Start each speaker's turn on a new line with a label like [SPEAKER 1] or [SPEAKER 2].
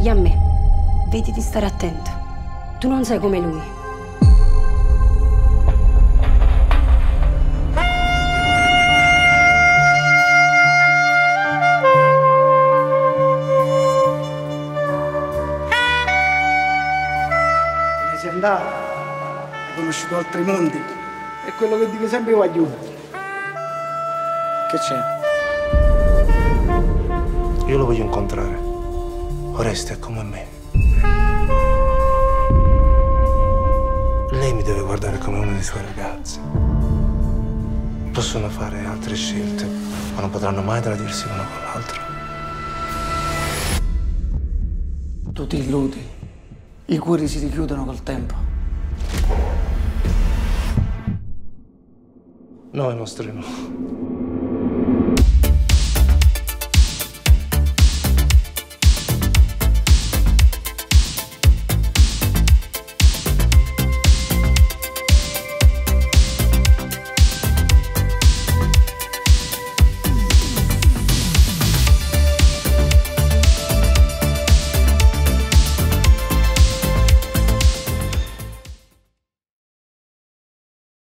[SPEAKER 1] figli a me. Vedi di stare attento. Tu non sei come lui.
[SPEAKER 2] Sei andato, hai conosciuto altri mondi. È quello che dico sempre Guagliù. Che c'è?
[SPEAKER 3] Io lo voglio incontrare. Oreste è come me. Lei mi deve guardare come uno dei suoi ragazzi. Possono fare altre scelte, ma non potranno mai tradirsi l'uno con l'altro.
[SPEAKER 2] Tu ti illudi. I cuori si richiudono col tempo.
[SPEAKER 3] No, i nostri no.